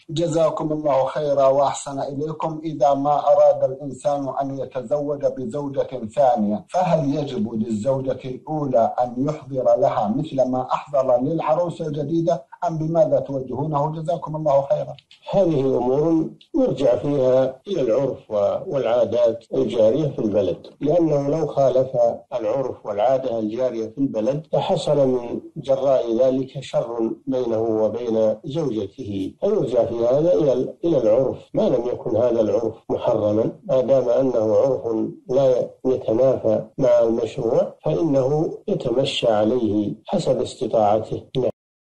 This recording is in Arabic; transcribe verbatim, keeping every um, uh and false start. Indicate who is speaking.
Speaker 1: جزاكم الله خيرا وأحسن إليكم. إذا ما أراد الإنسان أن يتزوج بزوجة ثانية، فهل يجب للزوجة الأولى أن يحضر لها مثل ما أحضر للعروس الجديدة، أم بماذا توجهونه؟ جزاكم الله خيرا.
Speaker 2: هذه أمور يرجع فيها إلى العرف والعادات الجارية في البلد، لأنه لو خالف العرف والعادة الجارية في البلد لحصل من جراء ذلك شر بينه وبين زوجته. فيرجع في هذا إلى إلى العرف، ما لم يكن هذا العرف محرما، ما دام أنه عرف لا يتنافى مع المشروع فإنه يتمشى عليه حسب استطاعته.